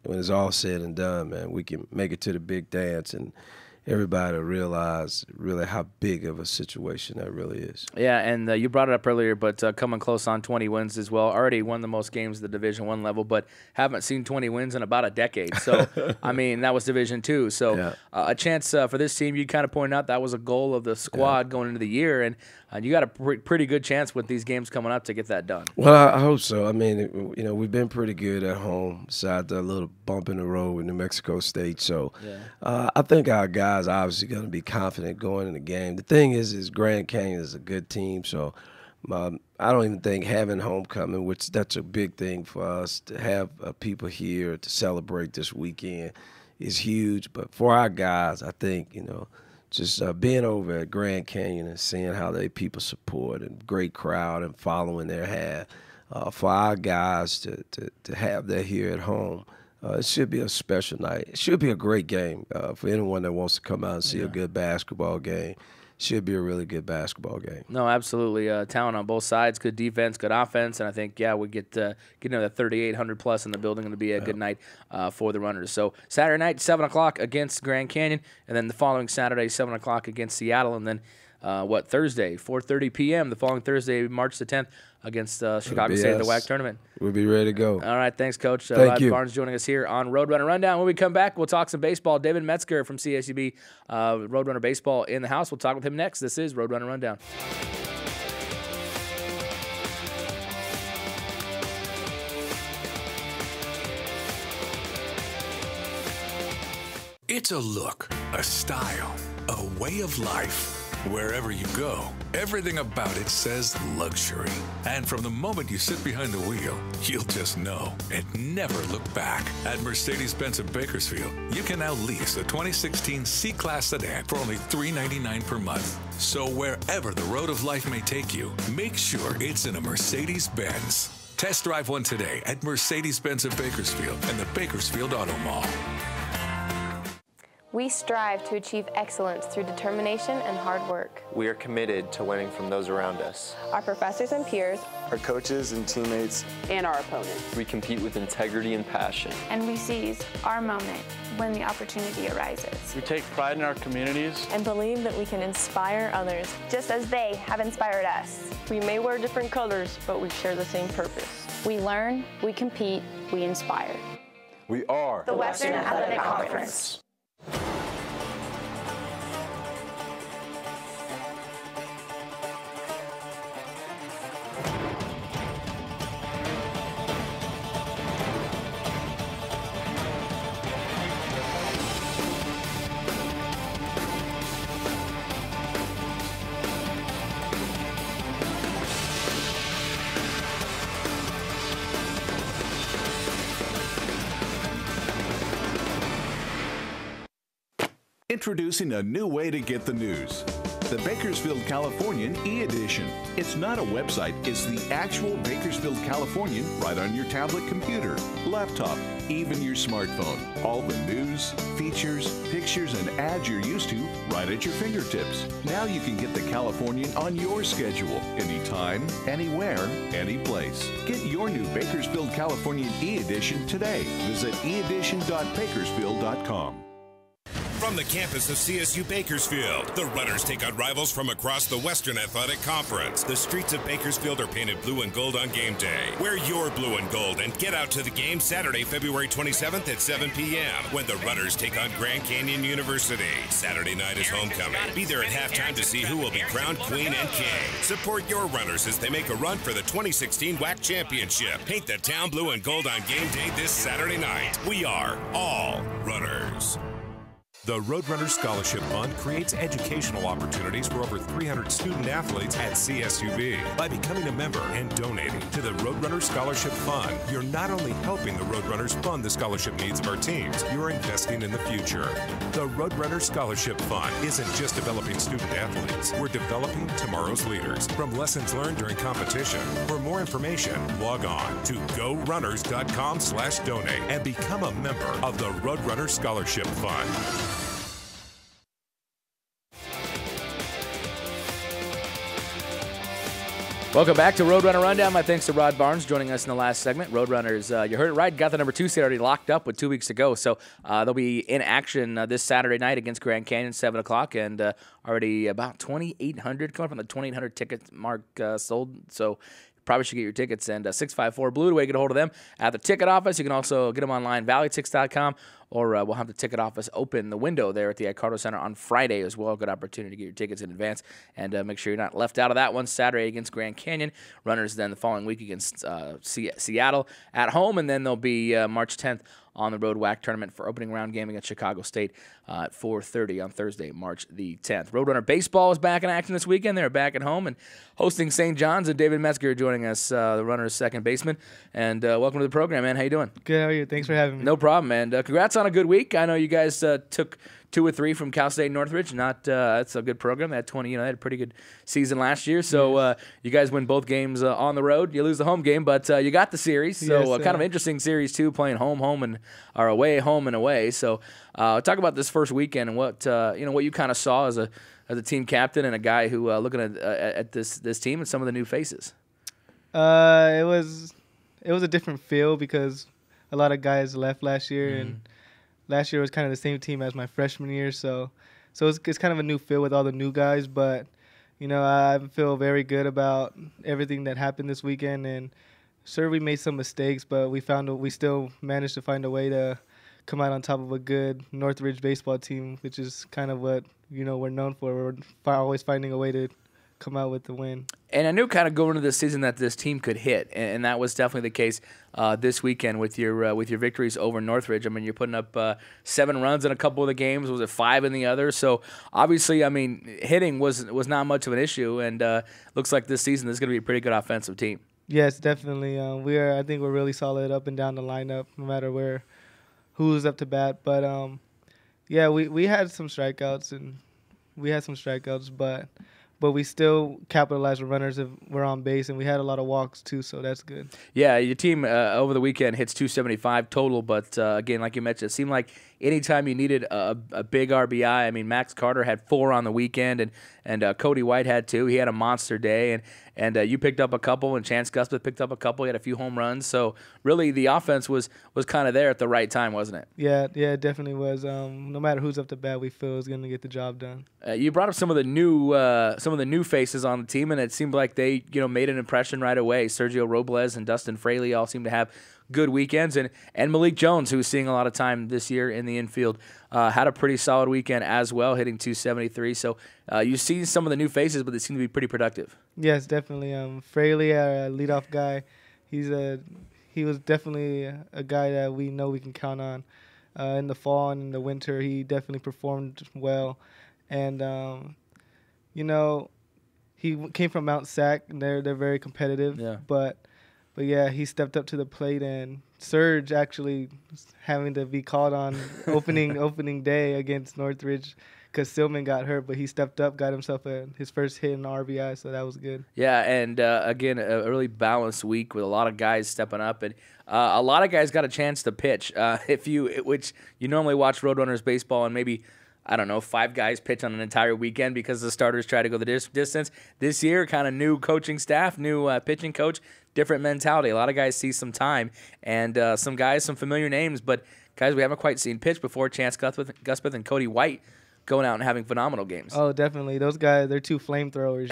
when it's all said and done, man, we can make it to the big dance and everybody realize really how big of a situation that really is. Yeah, and you brought it up earlier, but coming close on 20 wins as well. Already won the most games at the Division I level, but haven't seen 20 wins in about a decade. So, I mean, that was Division II. So a chance for this team, you kind of pointed out that was a goal of the squad going into the year, and you got a pretty good chance with these games coming up to get that done. Well, I hope so. I mean, you know, we've been pretty good at home, besides the little bump in the road with New Mexico State. So I think our guys obviously going to be confident going in the game. The thing is Grand Canyon is a good team, so I don't even think having homecoming, which that's a big thing for us to have people here to celebrate this weekend, is huge. But for our guys, I think, you know, just being over at Grand Canyon and seeing how they people support and great crowd and following their hat, for our guys to have that here at home. It should be a special night. It should be a great game for anyone that wants to come out and see a good basketball game. Should be a really good basketball game. No, absolutely. Talent on both sides, good defense, good offense, and I think, we get that 3,800 plus in the building, going to be a good night for the Runners. So Saturday night, 7 o'clock against Grand Canyon, and then the following Saturday, 7 o'clock against Seattle, and then Thursday, 4:30 p.m. the following Thursday, March the 10th, against Chicago State at the WAC tournament. We'll be ready to go. All right, thanks, Coach. Thank you. Barnes joining us here on Roadrunner Rundown. When we come back, we'll talk some baseball. David Metzgar from CSUB Roadrunner Baseball in the house. We'll talk with him next. This is Roadrunner Rundown. It's a look, a style, a way of life. Wherever you go, everything about it says luxury. And from the moment you sit behind the wheel, you'll just know and never look back. At Mercedes-Benz of Bakersfield, you can now lease a 2016 C-Class sedan for only $399 per month. So wherever the road of life may take you, make sure it's in a Mercedes-Benz. Test drive one today at Mercedes-Benz of Bakersfield and the Bakersfield Auto Mall. We strive to achieve excellence through determination and hard work. We are committed to winning from those around us. Our professors and peers, our coaches and teammates, and our opponents. We compete with integrity and passion. And we seize our moment when the opportunity arises. We take pride in our communities and believe that we can inspire others, just as they have inspired us. We may wear different colors, but we share the same purpose. We learn, we compete, we inspire. We are the Western Athletic Conference. Introducing a new way to get the news. The Bakersfield Californian e-edition. It's not a website, it's the actual Bakersfield Californian right on your tablet computer, laptop, even your smartphone. All the news, features, pictures, and ads you're used to right at your fingertips. Now you can get the Californian on your schedule, anytime, anywhere, any place. Get your new Bakersfield Californian e-edition today. Visit eedition.bakersfield.com. From the campus of CSU Bakersfield, the Runners take on rivals from across the Western Athletic Conference. The streets of Bakersfield are painted blue and gold on game day. Wear your blue and gold and get out to the game Saturday, February 27th at 7 p.m. when the Runners take on Grand Canyon University. Saturday night is homecoming. Be there at halftime to see who will be crowned queen and king. Support your Runners as they make a run for the 2016 WAC Championship. Paint the town blue and gold on game day this Saturday night. We are all Runners. The Roadrunner Scholarship Fund creates educational opportunities for over 300 student athletes at CSUB. By becoming a member and donating to the Roadrunner Scholarship Fund, you're not only helping the Roadrunners fund the scholarship needs of our teams, you're investing in the future. The Roadrunner Scholarship Fund isn't just developing student athletes. We're developing tomorrow's leaders from lessons learned during competition. For more information, log on to gorunners.com/donate and become a member of the Roadrunner Scholarship Fund. Welcome back to Roadrunner Rundown. My thanks to Rod Barnes joining us in the last segment. Roadrunners, you heard it right, got the number 2 seed already locked up with 2 weeks to go. So they'll be in action this Saturday night against Grand Canyon, 7 o'clock, and already about 2,800, coming from the 2,800 ticket mark sold. So probably should get your tickets. And 654-BLUE, the way to get a hold of them at the ticket office. You can also get them online, valleytix.com, or we'll have the ticket office open the window there at the Icardo Center on Friday as well. Good opportunity to get your tickets in advance, and make sure you're not left out of that one. Saturday against Grand Canyon. Runners then the following week against Seattle at home, and then there'll be March 10th on the road WAC tournament for opening round game against Chicago State at 4:30 on Thursday, March the 10th. Roadrunner Baseball is back in action this weekend. They're back at home and hosting St. John's, and David Metzgar joining us, the Runners' second baseman. And welcome to the program, man. How you doing? Good. How are you? Thanks for having me. No problem, man. Congrats on a good week. I know you guys took 2 or 3 from Cal State Northridge. That's a good program. They had 20. They had a pretty good season last year. So you guys win both games on the road. You lose the home game, but you got the series. So kind of interesting series too, playing home, and or away, home, and away. So talk about this first weekend and what what you kind of saw as a team captain and a guy who looking at this team and some of the new faces. It was a different feel because a lot of guys left last year and. Last year was kind of the same team as my freshman year, so it's kind of a new feel with all the new guys. But I feel very good about everything that happened this weekend. And sure, we made some mistakes, but we still managed to find a way to come out on top of a good Northridge baseball team, which is kind of what we're known for. We're always finding a way to come out with the win. And I knew kind of going into this season that this team could hit, and that was definitely the case this weekend with your victories over Northridge. I mean, you're putting up 7 runs in a couple of the games. Was it 5 in the other? So obviously, I mean, hitting was not much of an issue, and looks like this season this is going to be a pretty good offensive team. Yes, definitely. I think we're really solid up and down the lineup, no matter who's up to bat. But we had some strikeouts, but we still capitalized with runners if we're on base, and we had a lot of walks too, so that's good. Yeah, your team over the weekend hits 275 total, but again, like you mentioned, it seemed like anytime you needed a big RBI, I mean, Max Carter had 4 on the weekend, and Cody White had 2. He had a monster day, and you picked up a couple, and Chance Guspeth picked up a couple. He had a few home runs, so really the offense was kind of there at the right time, wasn't it? Yeah, it definitely was. No matter who's up to bat, we feel is going to get the job done. You brought up some of the new faces on the team, and it seemed like they made an impression right away. Sergio Robles and Dustin Fraley all seem to have good weekends, and Malik Jones, who's seeing a lot of time this year in the infield, had a pretty solid weekend as well, hitting 273. So you see some of the new faces, but they seem to be pretty productive. Yes, definitely. Fraley, our leadoff guy, he was definitely a guy that we know we can count on. In the fall and in the winter, he definitely performed well, and he came from Mount Sac, and they're very competitive. Yeah. But yeah, he stepped up to the plate, and Serge actually having to be called on opening day against Northridge because Silman got hurt, but he stepped up, got himself his first hit in the RBI, so that was good. Yeah, and again, a really balanced week with a lot of guys stepping up, and a lot of guys got a chance to pitch. Which you normally watch Roadrunners baseball, and maybe 5 guys pitch on an entire weekend because the starters try to go the distance. This year, kind of new coaching staff, new pitching coach, different mentality. A lot of guys see some time, and some guys, some familiar names, but guys we haven't quite seen pitch before, Chance Guspeth and Cody White, going out and having phenomenal games. Oh, definitely. Those guys, they're 2 flamethrowers,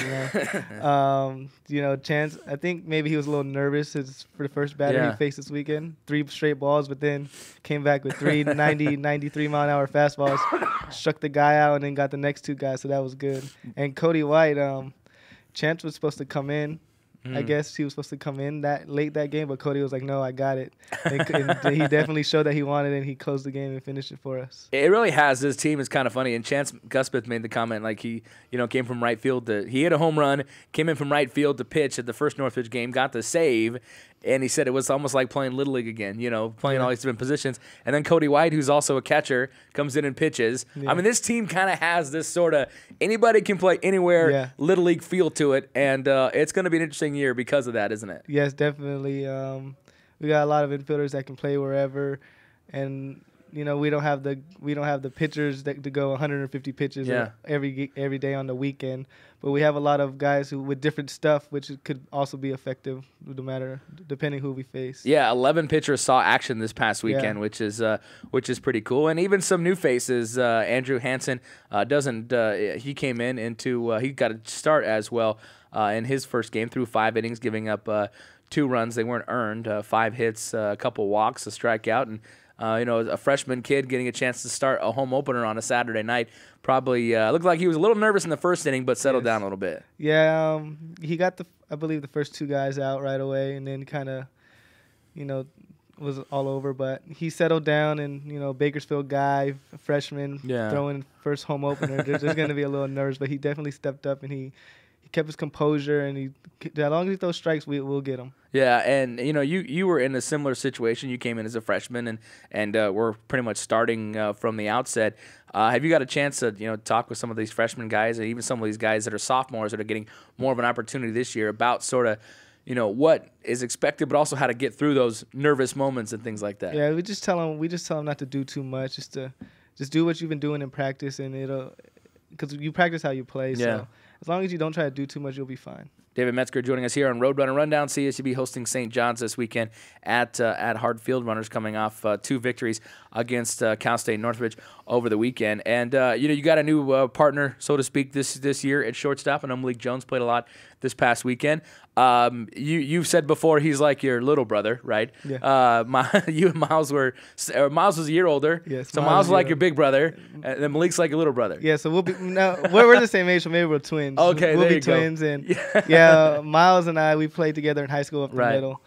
Chance, I think maybe he was a little nervous for the first batter he faced this weekend. 3 straight balls, but then came back with 3 93-mile-an-hour fastballs, struck the guy out, and then got the next 2 guys, so that was good. And Cody White, Chance was supposed to come in. I guess he was supposed to come in late that game, but Cody was like, no, I got it. And he definitely showed that he wanted it, and he closed the game and finished it for us. It really has. This team is kind of funny. And Chance Guspeth made the comment, like he came from right field. He hit a home run, came in from right field to pitch at the first Northridge game, got the save, and he said it was almost like playing Little League again, playing all these different positions. And then Cody White, who's also a catcher, comes in and pitches. Yeah. I mean, this team kind of has this sort of anybody can play anywhere Little League feel to it, and it's going to be an interesting year because of that, isn't it? Yes, definitely. We got a lot of infielders that can play wherever, and we don't have the pitchers that to go 150 pitches every day on the weekend, but we have a lot of guys who with different stuff, which could also be effective no matter depending who we face. Yeah, 11 pitchers saw action this past weekend, which is pretty cool, and even some new faces. Andrew Hansen he came into he got a start as well in his first game through 5 innings, giving up 2 runs. They weren't earned, 5 hits, a couple walks, a strikeout, and a freshman kid getting a chance to start a home opener on a Saturday night. Probably looked like he was a little nervous in the first inning, but settled down a little bit. Yeah, he got I believe the first 2 guys out right away, and then kind of, was all over. But he settled down, and Bakersfield guy, freshman, throwing first home opener. There's going to be a little nerves, but he definitely stepped up, and he kept his composure, and as long as he throws strikes, we'll get him. Yeah, and you were in a similar situation. You came in as a freshman, and we're pretty much starting from the outset. Have you got a chance to talk with some of these freshman guys, and even some of these guys that are sophomores that are getting more of an opportunity this year about sort of what is expected, but also how to get through those nervous moments and things like that? Yeah, we just tell them not to do too much, just do what you've been doing in practice, and because you practice how you play. So as long as you don't try to do too much, you'll be fine. David Metzgar joining us here on Roadrunner Rundown. CSUB hosting St. John's this weekend at Hard Field. Runners coming off 2 victories against Cal State Northridge over the weekend. And, you got a new partner, so to speak, this year at shortstop. And Malik Jones played a lot this past weekend. You've said before he's like your little brother, right? Yeah. You and Miles Miles was a year older. Yes. So Miles was like your big brother, and then Malik's like your little brother. Yeah. So we're the same age, so maybe we're twins. Okay, we'll there be you twins, go. and Miles and we played together in high school up the middle,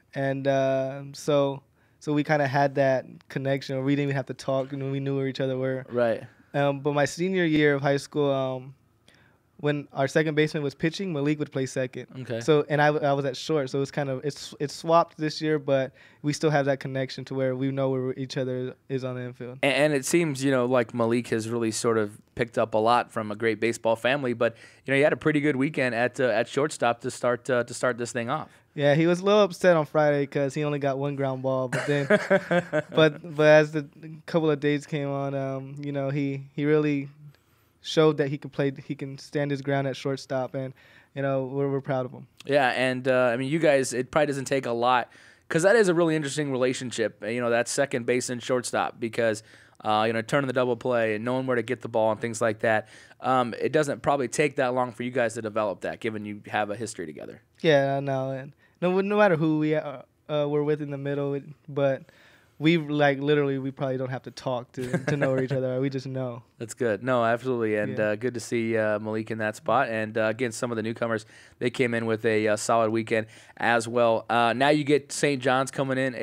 and so we kind of had that connection. We didn't even have to talk, and we knew where each other were. Right. But my senior year of high school, when our second baseman was pitching, Malik would play second. Okay. So I was at short, so it's swapped this year, but we still have that connection to where we know where each other is on the infield. And it seems like Malik has really sort of picked up a lot from a great baseball family, but he had a pretty good weekend at shortstop to start this thing off. Yeah, he was a little upset on Friday because he only got 1 ground ball, but then but as the couple of days came on, he really showed that he can stand his ground at shortstop, and we're proud of him. Yeah, and you guys, it probably doesn't take a lot, because that is a really interesting relationship. That second base and shortstop, because turning the double play and knowing where to get the ball and things like that. It doesn't probably take that long for you guys to develop that, given you have a history together. Yeah, no, and no matter who we're with in the middle, but we probably don't have to talk to know where each other are. We just know. That's good. No, absolutely, and good to see Malik in that spot. And again, some of the newcomers, they came in with a solid weekend as well. Now you get St. John's coming in.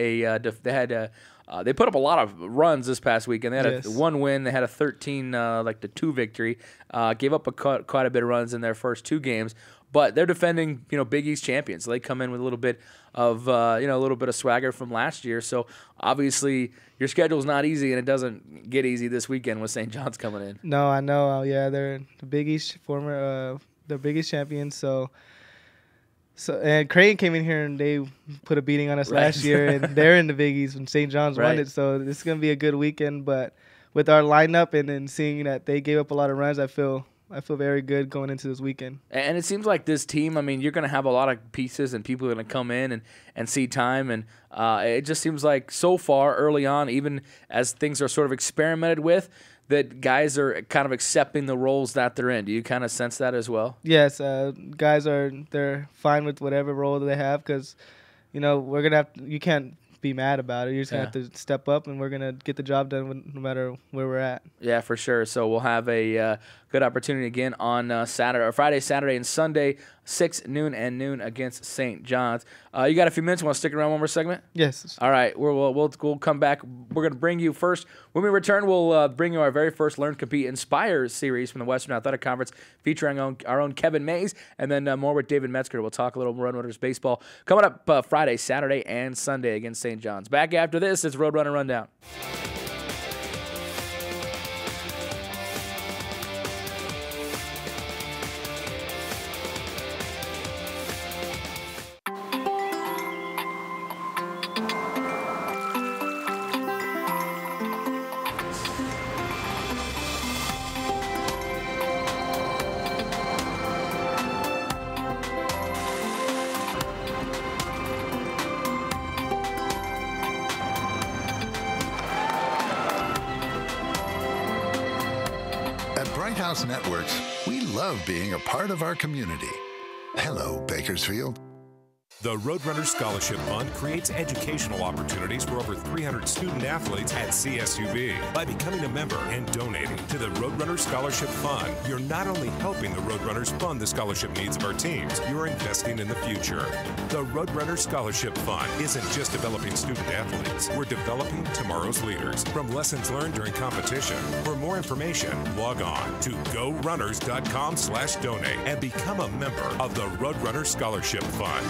They put up a lot of runs this past weekend. They had 1 win. They had a 13-2 victory. Gave up quite a bit of runs in their first 2 games. But they're defending, Big East champions. So they come in with a little bit of swagger from last year. So obviously your schedule's not easy, and it doesn't get easy this weekend with St. John's coming in. No, I know. Yeah, they're the Big East they're Big East champions. So and Creighton came in here and they put a beating on us last year, and they're in the Big East when St. John's won it. So this is gonna be a good weekend. But with our lineup and then seeing that they gave up a lot of runs, I feel very good going into this weekend. And it seems like this team, you're going to have a lot of pieces and people are going to come in and see time. And it just seems like so far early on, even as things are sort of experimented with, that guys are kind of accepting the roles that they're in. Do you kind of sense that as well? Yes, guys they're fine with whatever role they have, because, we're going to you can't be mad about it. You're just going to have to step up, and we're going to get the job done no matter where we're at. Yeah, for sure. So we'll have a good opportunity again on Friday, Saturday, and Sunday, 6, noon, and noon against St. John's. You got a few minutes? Want to stick around one more segment? Yes. All right. We'll come back. We're going to bring you first. When we return, we'll bring you our very first Learn, Compete, Inspire series from the Western Athletic Conference, featuring our own Kevin Mays, and then more with David Metzgar. We'll talk a little Roadrunners baseball coming up Friday, Saturday, and Sunday against St. John's. Back after this, it's Roadrunner Rundown. House Networks, we love being a part of our community. Hello, Bakersfield. The Roadrunner Scholarship Fund creates educational opportunities for over 300 student athletes at CSUB. By becoming a member and donating to the Roadrunner Scholarship Fund, you're not only helping the Roadrunners fund the scholarship needs of our teams, you're investing in the future. The Roadrunner Scholarship Fund isn't just developing student athletes. We're developing tomorrow's leaders from lessons learned during competition. For more information, log on to gorunners.com/donate and become a member of the Roadrunner Scholarship Fund.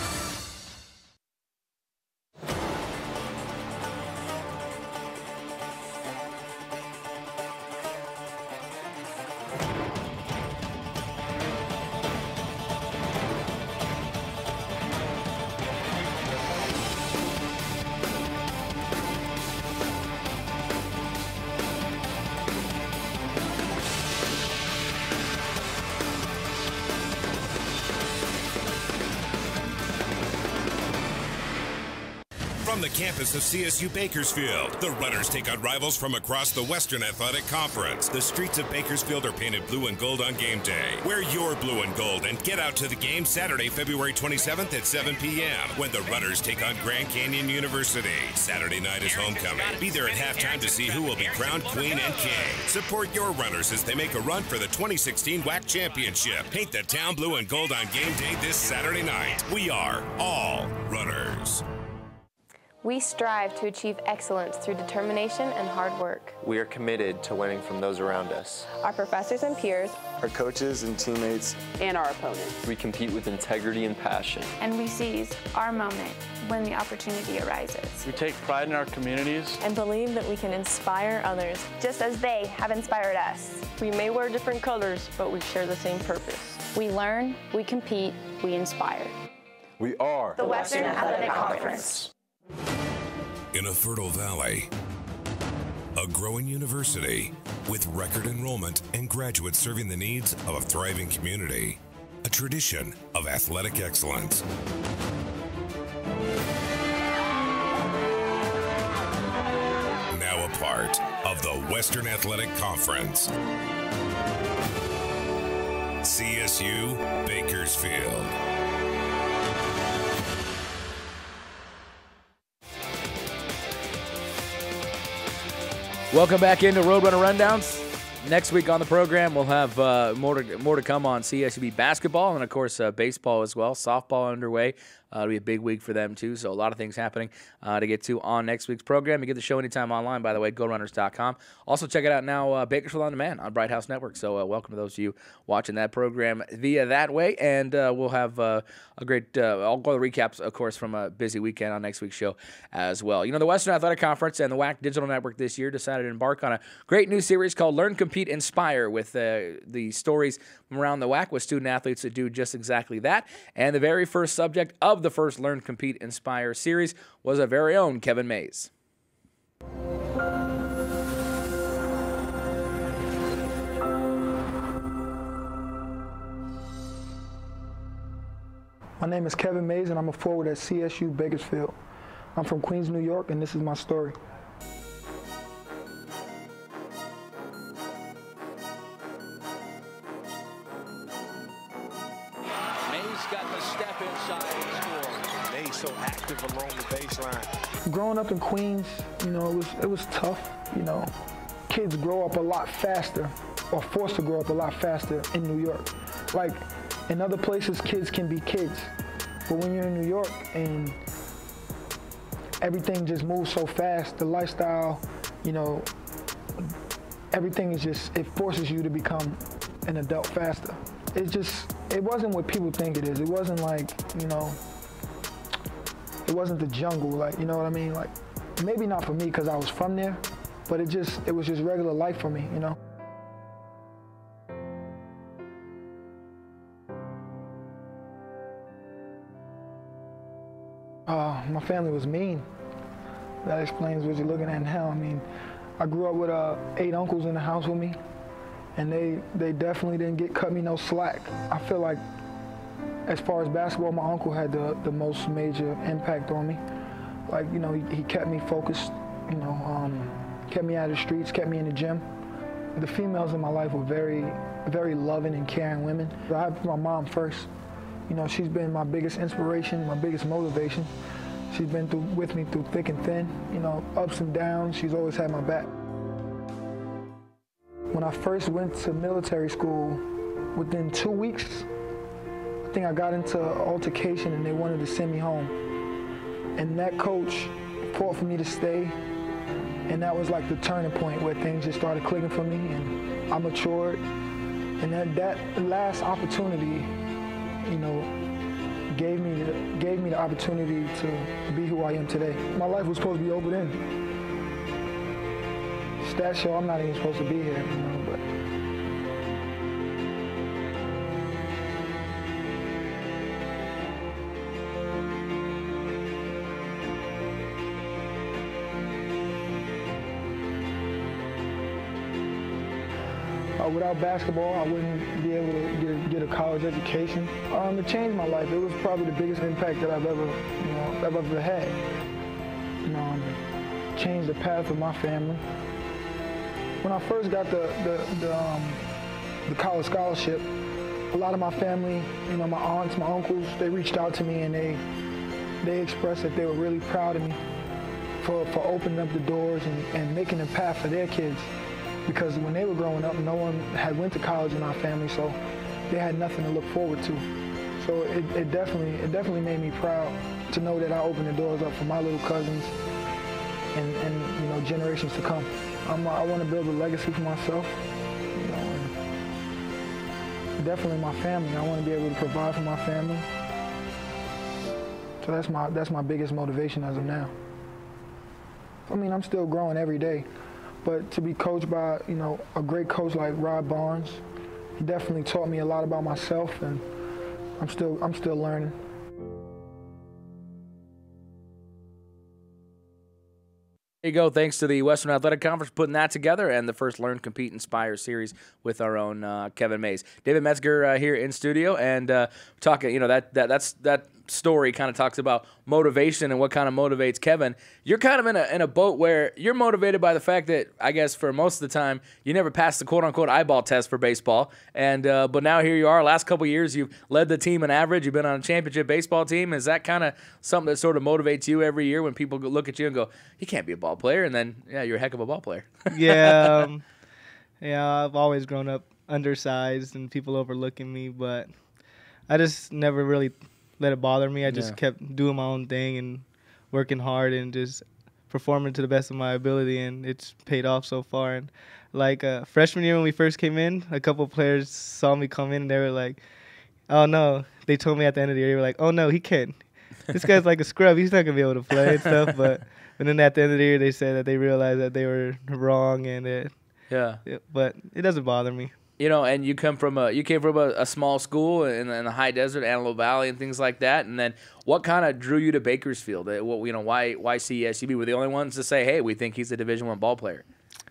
From the campus of CSU Bakersfield, the Runners take on rivals from across the Western Athletic Conference. The streets of Bakersfield are painted blue and gold on game day. Wear your blue and gold and get out to the game Saturday, February 27th at 7 p.m. when the Runners take on Grand Canyon University. Saturday night is homecoming. Be there at halftime to see who will be crowned queen and king. Support your Runners as they make a run for the 2016 WAC Championship. Paint the town blue and gold on game day this Saturday night. We are all Runners. We strive to achieve excellence through determination and hard work. We are committed to winning from those around us. Our professors and peers, Our coaches and teammates, and our opponents. We compete with integrity and passion. And we seize our moment when the opportunity arises. we take pride in our communities. And believe that we can inspire others, Just as they have inspired us. We may wear different colors, but we share the same purpose. We learn, we compete, we inspire. We are The Western Athletic Conference. In a fertile valley, a growing university with record enrollment and graduates serving the needs of a thriving community, a tradition of athletic excellence. Now a part of the Western Athletic Conference. CSU Bakersfield. Welcome back into Roadrunner Rundowns. Next week on the program, we'll have more to come on CSUB basketball and, of course, baseball as well. Softball underway. It'll be a big week for them, too, so a lot of things happening to get to on next week's program. You get the show anytime online, by the way, GoRunners.com. Also, check it out now, Bakersfield On Demand on Bright House Network. So welcome to those of you watching that program via that way. And we'll have a great I'll go to the recaps, of course, from a busy weekend on next week's show as well. You know, the Western Athletic Conference and the WAC Digital Network this year decided to embark on a great new series called Learn, Compete, Inspire, with the stories from around the WAC with student athletes that do just exactly that. And the very first subject of the first Learn, Compete, Inspire series was our very own Kevin Mays. My name is Kevin Mays, and I'm a forward at CSU Bakersfield. I'm from Queens, New York, and this is my story. Mays got the step inside and scored. Mays so active along the baseline. Growing up in Queens, you know, it was tough. You know, kids grow up a lot faster, or forced to grow up a lot faster in New York. Like, in other places, kids can be kids. But when you're in New York and everything just moves so fast, the lifestyle, you know, everything is just, it forces you to become an adult faster. It wasn't what people think it is. It wasn't like, you know, it wasn't the jungle, like, you know what I mean? Like, maybe not for me because I was from there, but it was just regular life for me, you know? My family was mean. That explains what you're looking at now. I mean, I grew up with 8 uncles in the house with me, and they definitely didn't cut me no slack. I feel like, as far as basketball, my uncle had the most major impact on me. Like, you know, he kept me focused, you know, kept me out of the streets, kept me in the gym. The females in my life were very, very loving and caring women. I have my mom first. You know, she's been my biggest inspiration, my biggest motivation. She's been with me through thick and thin, you know, ups and downs. She's always had my back. When I first went to military school, within 2 weeks, I think I got into an altercation and they wanted to send me home. And that coach fought for me to stay. And that was like the turning point where things just started clicking for me and I matured. And that last opportunity, you know, gave me the opportunity to be who I am today. My life was supposed to be over then. Stat show, I'm not even supposed to be here, you know, but. Without basketball, I wouldn't be able to get a college education. It changed my life. It was probably the biggest impact that I've ever had. You know, changed the path of my family. When I first got the college scholarship, a lot of my family, you know, my aunts, my uncles, they reached out to me and they expressed that they were really proud of me for opening up the doors and making a path for their kids. Because when they were growing up, no one had went to college in our family, so they had nothing to look forward to. So it definitely made me proud to know that I opened the doors up for my little cousins and you know, generations to come. I want to build a legacy for myself, you know, and definitely my family. I want to be able to provide for my family. So that's my biggest motivation as of now. I mean, I'm still growing every day. But to be coached by, you know, a great coach like Rod Barnes, he definitely taught me a lot about myself, and I'm still learning. There you go. Thanks to the Western Athletic Conference putting that together and the first Learn, Compete, Inspire series with our own Kevin Mays. David Metzgar here in studio, and talking, you know, that story kind of talks about motivation and what kind of motivates Kevin. You're kind of in a boat where you're motivated by the fact that, I guess for most of the time, you never passed the quote-unquote eyeball test for baseball, and but now here you are. Last couple of years, you've led the team in average. You've been on a championship baseball team. Is that kind of something that sort of motivates you every year when people look at you and go, he can't be a ball player, and then, yeah, you're a heck of a ball player? Yeah, I've always grown up undersized and people overlooking me, but I just never really let it bother me. I just kept doing my own thing and working hard and just performing to the best of my ability, and it's paid off so far. And like freshman year when we first came in, a couple of players saw me come in and they were like, oh no, they told me at the end of the year, they were like, oh no, he can't. This guy's like a scrub. He's not going to be able to play and stuff. But then at the end of the year, they said that they realized that they were wrong, and but it doesn't bother me. You know, and you came from a small school in the high desert, Antelope Valley, and things like that. And then, what kind of drew you to Bakersfield? Why CSUB? Were the only ones to say, "Hey, we think he's a Division I ball player"?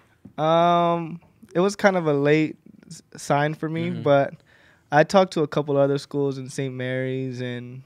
It was kind of a late sign for me, but I talked to a couple other schools in St. Mary's and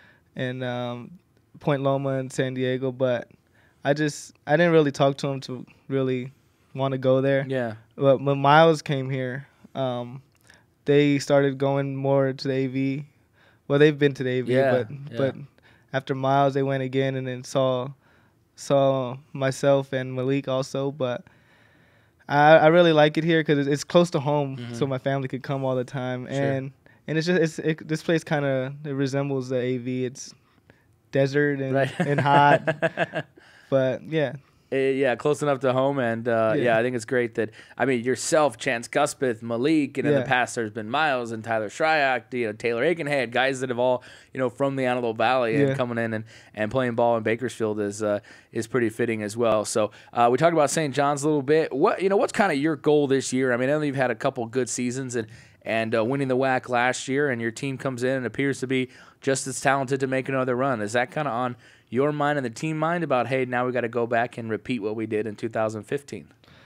Point Loma and San Diego, but I didn't really talk to them to really want to go there. Yeah. But when Miles came here, they started going more to the AV. Well, they've been to the AV, but after Miles, they went again and then saw myself and Malik also. But I really like it here because it's close to home, so my family could come all the time. Sure. And it's just this place kind of resembles the AV. It's desert and hot, but yeah. Yeah, close enough to home, and I think it's great that, I mean, yourself, Chance Guspeth, Malik, and in the past there's been Miles and Tyler Shryock, Taylor Aikenhead, guys that have all, from the Antelope Valley and coming in and playing ball in Bakersfield is pretty fitting as well. So we talked about St. John's a little bit. What's kind of your goal this year? I mean, I know you've had a couple good seasons and winning the WAC last year, and your team comes in and appears to be just as talented to make another run. Is that kind of on your mind and the team mind about, hey, now we got to go back and repeat what we did in 2015?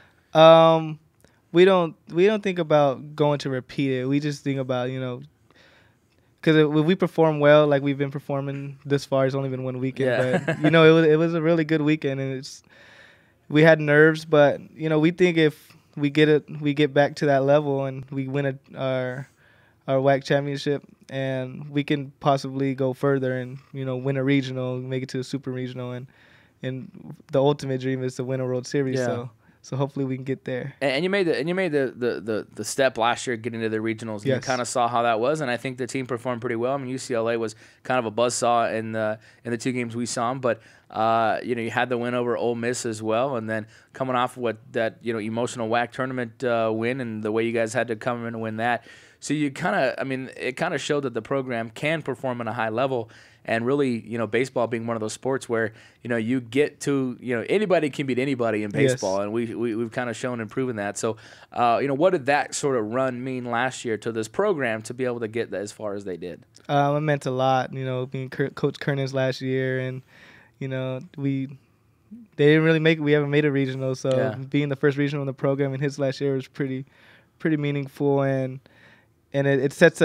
We don't think about going to repeat it. We just think about, because if we perform well, like we've been performing this far, it's only been one weekend. Yeah. But it was a really good weekend, and we had nerves, but we think if we get back to that level and we win our WAC championship, and we can possibly go further and win a regional, make it to a super regional, and the ultimate dream is to win a World Series. Yeah. So hopefully we can get there. And you made the step last year getting to the regionals. And Yes. You kind of saw how that was, and I think the team performed pretty well. I mean, UCLA was kind of a buzzsaw in the 2 games we saw them, but you had the win over Ole Miss as well, and then coming off what that emotional WAC tournament win and the way you guys had to come in and win that. So it kind of showed that the program can perform at a high level. And really, baseball being one of those sports where, you get to, anybody can beat anybody in baseball. Yes. And we've kind of shown and proven that. So, what did that sort of run mean last year to this program to be able to get as far as they did? It meant a lot, being Coach Kernan's last year. And, they didn't really we haven't made a regional. So being the first regional in the program in his last year was pretty meaningful. And it set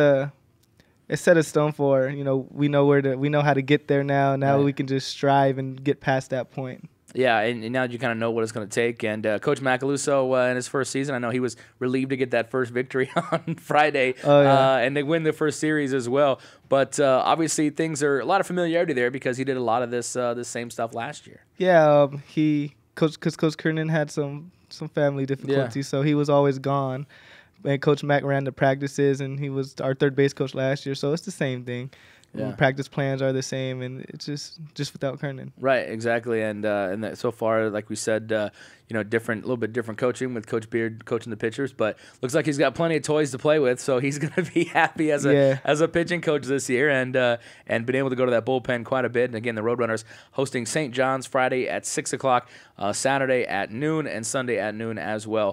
a stone for, we know how to get there now. Now right. We can just strive and get past that point. Yeah, and now you kind of know what it's going to take. And Coach Macaluso, in his first season, I know he was relieved to get that first victory on Friday, and they win the first series as well. But obviously things are a lot of familiarity there because he did a lot of this same stuff last year. Yeah, Coach Kernan had some family difficulties, so he was always gone. And Coach Mack ran the practices, and he was our third base coach last year, so it's the same thing. Yeah. Practice plans are the same, and it's just without Kernan. Right, exactly. And so far, like we said, a little bit different coaching with Coach Beard coaching the pitchers, but looks like he's got plenty of toys to play with, so he's going to be happy as a pitching coach this year, and been able to go to that bullpen quite a bit. And again, the Roadrunners hosting St. John's Friday at 6 o'clock, Saturday at noon, and Sunday at noon as well.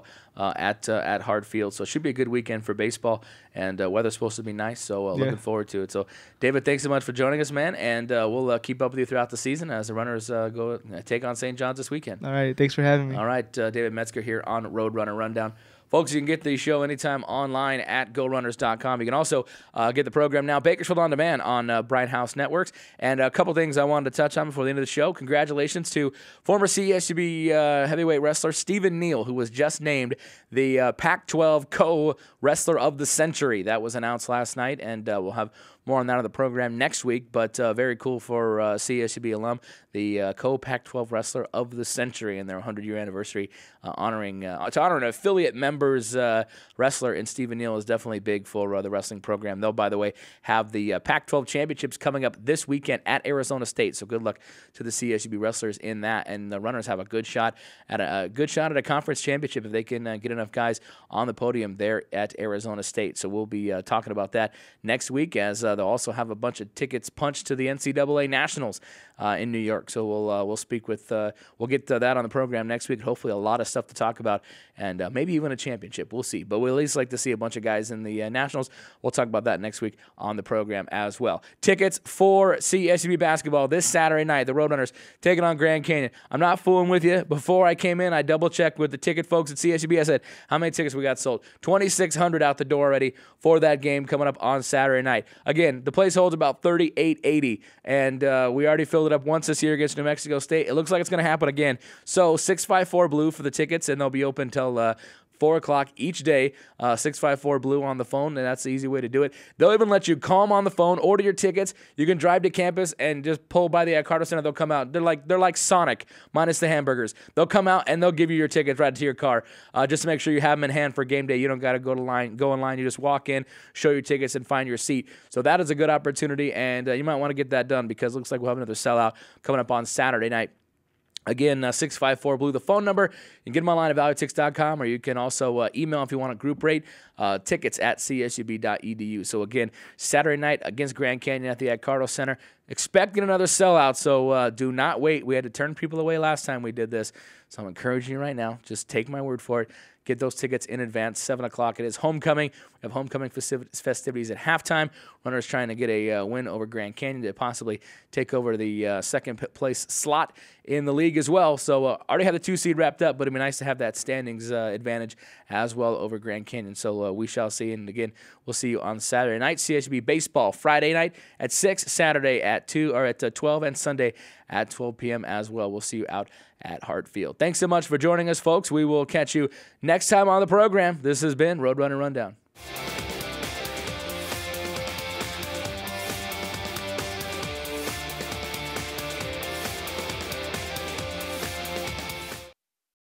At Hard Field. So it should be a good weekend for baseball, and weather's supposed to be nice, so looking forward to it. So, David, thanks so much for joining us, man, and we'll keep up with you throughout the season as the Runners go take on St. John's this weekend. All right, thanks for having me. All right, David Metzgar here on Roadrunner Rundown. Folks, you can get the show anytime online at GoRunners.com. You can also get the program now, Bakersfield On Demand, on Bright House Networks. And a couple things I wanted to touch on before the end of the show. Congratulations to former CSUB heavyweight wrestler Stephen Neal, who was just named the Pac-12 Co-Wrestler of the Century. That was announced last night, and we'll have more on that on the program next week, but very cool for CSUB alum, the Co-Pac-12 Wrestler of the Century, and their 100-year anniversary honoring an affiliate member's wrestler in Stephen Neal is definitely big for the wrestling program. They'll, by the way, have the Pac-12 championships coming up this weekend at Arizona State, so good luck to the CSUB wrestlers in that, and the Runners have a good shot at a conference championship if they can get enough guys on the podium there at Arizona State. So we'll be talking about that next week, as they'll also have a bunch of tickets punched to the NCAA Nationals in New York. So we'll speak with we'll get to that on the program next week. Hopefully a lot of stuff to talk about, and maybe even a championship. We'll see. But we'll at least like to see a bunch of guys in the Nationals. We'll talk about that next week on the program as well. Tickets for CSUB basketball this Saturday night. The Roadrunners taking on Grand Canyon. I'm not fooling with you. Before I came in, I double-checked with the ticket folks at CSUB. I said, how many tickets we got sold? 2,600 out the door already for that game coming up on Saturday night. Again, the place holds about 3,880, and we already filled it up once this year against New Mexico State. It looks like it's going to happen again. So 654 Blue for the tickets, and they'll be open until 4 o'clock each day, 654 Blue on the phone, and that's the easy way to do it. They'll even let you call them on the phone, order your tickets. You can drive to campus and just pull by the Carter Center. They'll come out. They're like Sonic, minus the hamburgers. They'll come out and they'll give you your tickets right to your car, just to make sure you have them in hand for game day. You don't got to go in line. You just walk in, show your tickets, and find your seat. So that is a good opportunity, and you might want to get that done because it looks like we'll have another sellout coming up on Saturday night. Again, 654 Blue, the phone number. You can get them online at valuetix.com, or you can also email if you want a group rate, tickets at csub.edu. So again, Saturday night against Grand Canyon at the Carter Center. Expecting another sellout, so do not wait. We had to turn people away last time we did this, so I'm encouraging you right now. Just take my word for it. Get those tickets in advance. 7 o'clock. It is homecoming. We have homecoming festivities at halftime. Runners trying to get a win over Grand Canyon to possibly take over the second place slot in the league as well. So already had the 2 seed wrapped up, but it'd be nice to have that standings advantage as well over Grand Canyon. So we shall see. And again, we'll see you on Saturday night. CSUB baseball Friday night at 6, Saturday at 12, and Sunday at 12 p.m. as well. We'll see you out at Hartfield. Thanks so much for joining us, folks. We will catch you next time on the program. This has been Roadrunner Rundown.